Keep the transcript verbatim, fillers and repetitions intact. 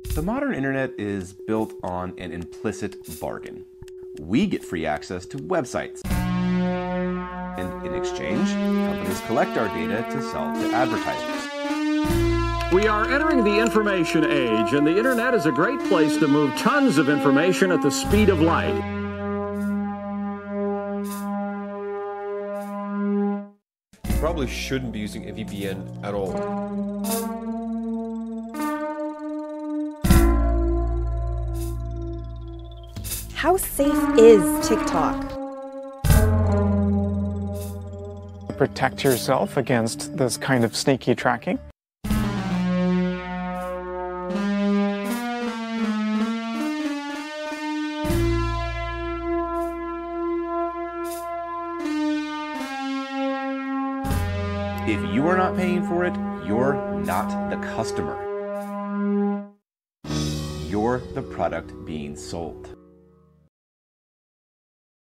The modern internet is built on an implicit bargain. We get free access to websites. And in exchange, companies collect our data to sell to advertisers. We are entering the information age, and the internet is a great place to move tons of information at the speed of light. You probably shouldn't be using a V P N at all. How safe is TikTok? Protect yourself against this kind of sneaky tracking. If you are not paying for it, you're not the customer. You're the product being sold.